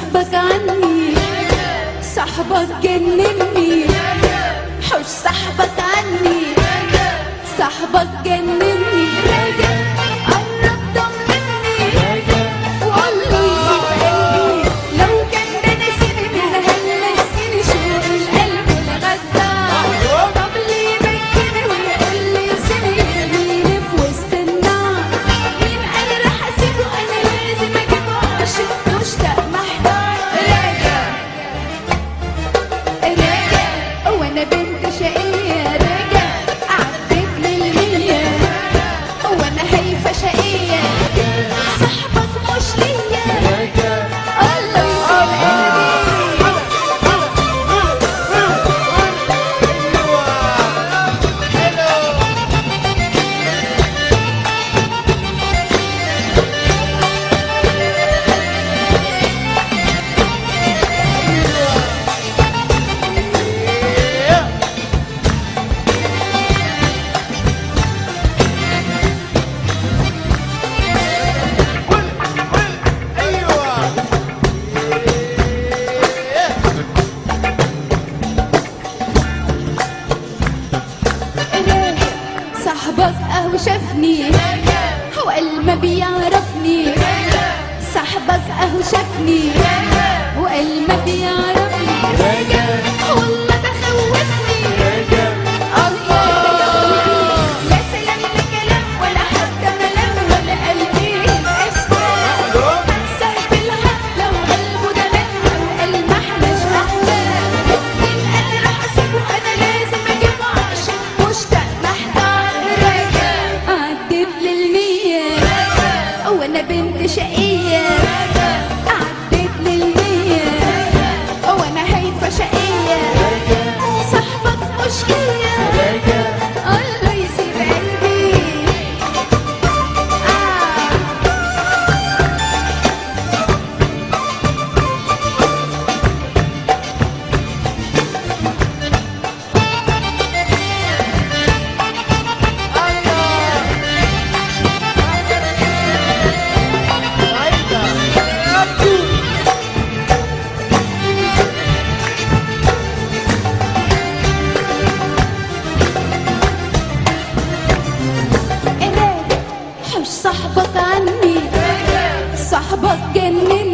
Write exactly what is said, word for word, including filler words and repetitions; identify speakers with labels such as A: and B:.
A: صاحبك عني، صاحبك جنني، حوش صاحبك عني، صاحبك جنني. قرب ضمني وقول له يسيب قلبي، لو كان ده نسيني هلسني شوق القلب الغدار. طب ليه يبكيني ويقول لي سيبي يرميني في وسط النار؟ مين قال راح اسيبه؟ انا لازم اجيبه عاشق مشتاق محتار. راجع راجع وانا بنت شقية، راجع عديت للمية وانا هايفة شقية، صاحبك مش ليا. الله يسيب صاحبك اهو شافني وقال ما بيعرفني، صاحبك اهو شافني وقال ما بيعرفني. والله ده خوفني الله، لا سلام لا كلام ولا حتى ملام ولا قلبي الاشكال. هنساه في الحق لو قلبه ده منه وقال ما احناش احلام. مين قال راح اسيبه؟ انا لازم اجيبه عاشق مشتاق محتار. عديت للمية وانا بنت شقية، عديت للمية وانا هايفة شقية، صاحبك مش ليا. الله يسيب قلبي آه. حوش صاحبك عني، صاحبك جنني،